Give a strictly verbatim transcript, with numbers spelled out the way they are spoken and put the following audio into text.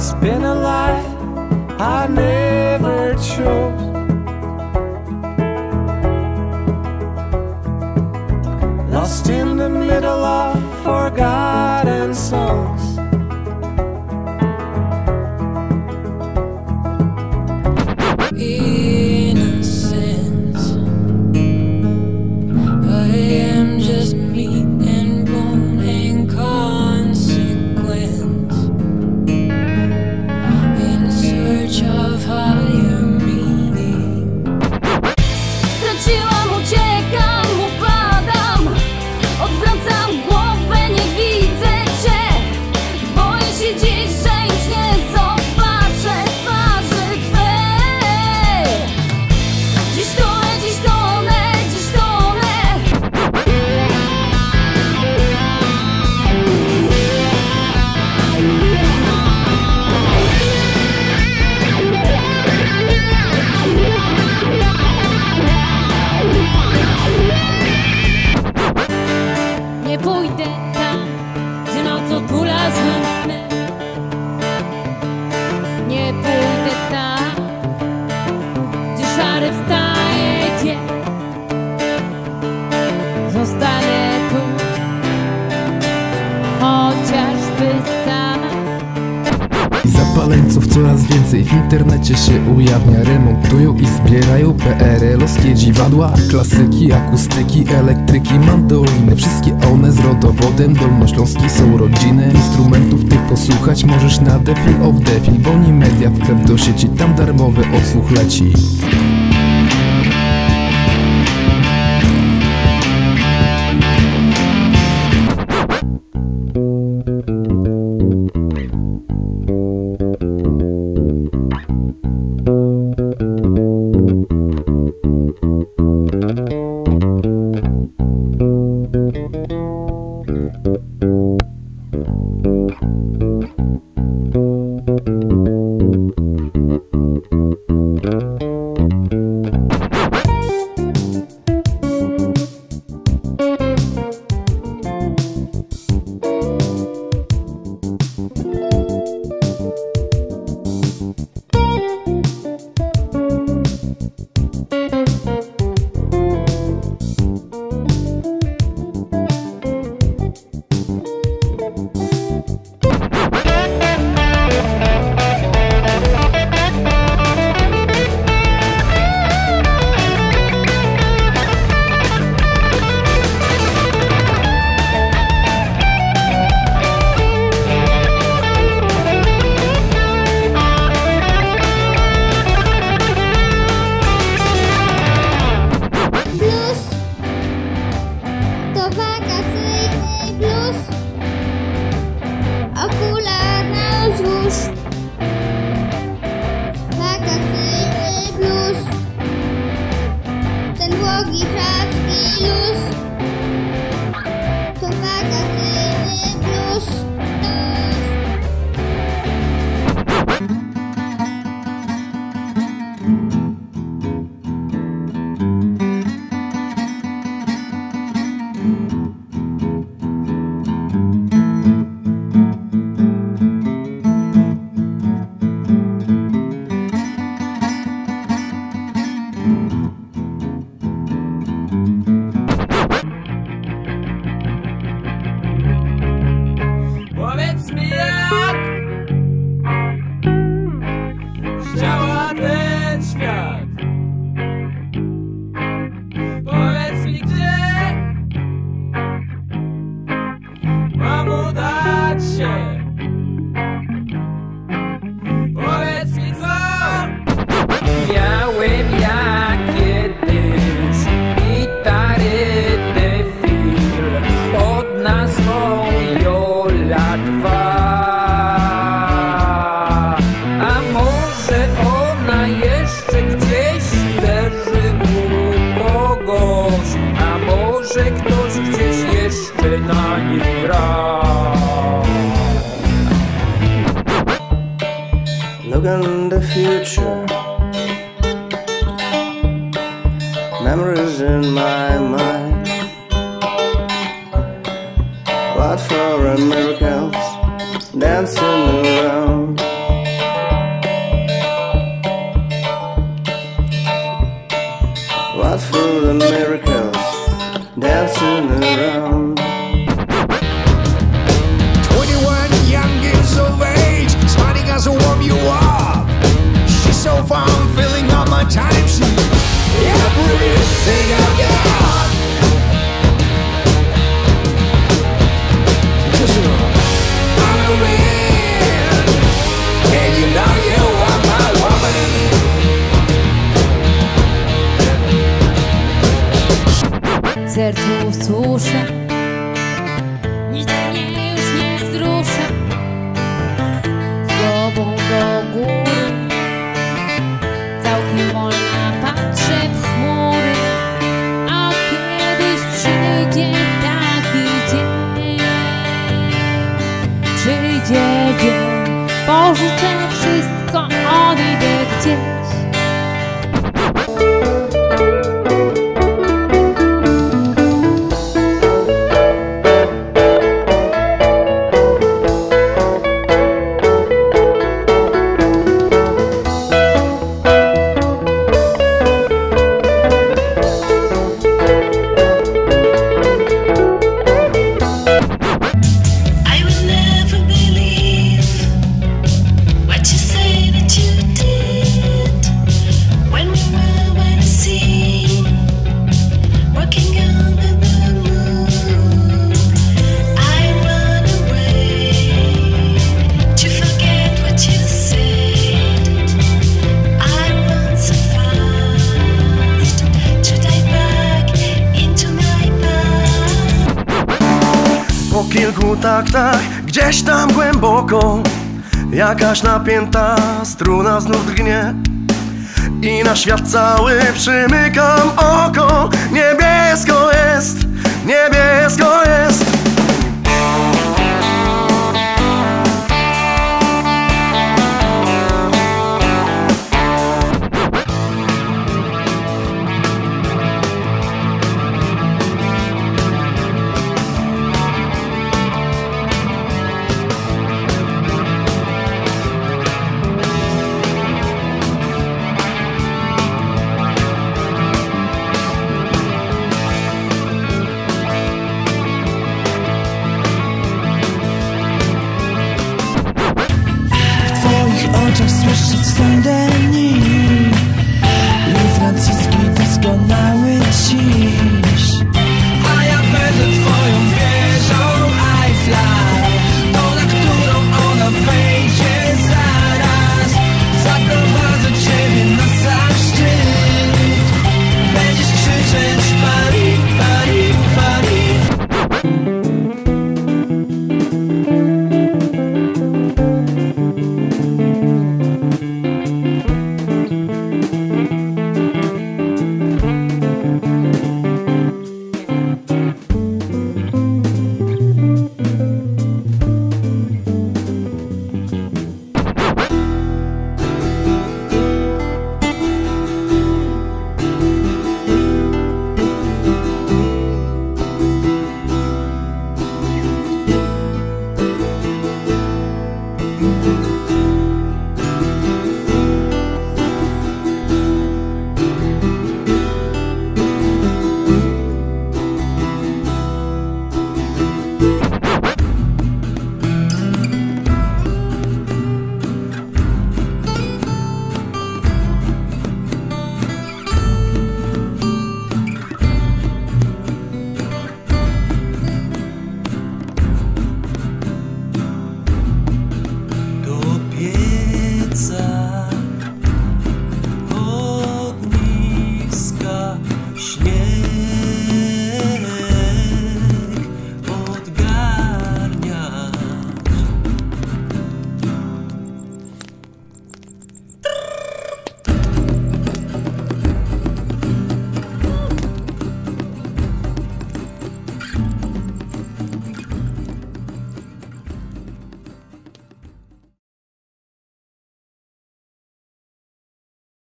It's been a life I never chose. Lost in the middle of forgotten songs. Innocence, I am just meat and bone and consequence, in search of higher meaning. Straciłam, uciekam, upadam, odwracam głowę, nie widzę cię. Boję się dziś, że już nie zobaczę twarzy twej. Dziś tonę, dziś tonę, dziś tonę. Nie pójdę tam, gdzie noc otula złym snem. Nie pójdę tam, gdzie szary wstaje dzień. Zostanę tu, chociażby sam. Zapaleńców coraz więcej w internecie się ujawnia. Remontują i zbierają P R L-owskie dziwadła, klasyki, akustyki, elektryki, mandoliny. Wszystkie one z rodowodem dolnośląskiej są rodziny. Instrumentów tych posłuchać możesz na Defil of Defil, bo nie media wklep do sieci, tam darmowy odsłuch leci. Powiedz mi, jak działa ten świat. Powiedz mi, gdzie mam udać się. Powiedz mi, co miałem ja kiedyś gitary Defil pod nazwą Jola dwa. A może ona jeszcze gdzieś leży u kogoś, a może ktoś gdzieś jeszcze na niej gra. Look in the future, memories in my mind. What for Americans dancing around. dancing around. Twenty-one young years of age, smiling as a warm you up. She's so fun, filling up my time sheet. Everything I got. Just a I'm a man, and you know you are my woman. Sercu suszę, nic mnie już nie wzrusza. Z głową do góry, całkiem wolna patrzę w chmury. A kiedyś przyjdzie taki dzień, przyjdzie dzień, porzucę wszystko, odejdę gdzieś. Po kilku taktach, gdzieś tam głęboko, jakaś napięta struna znów drgnie. I na świat cały przymykam oko, niebiesko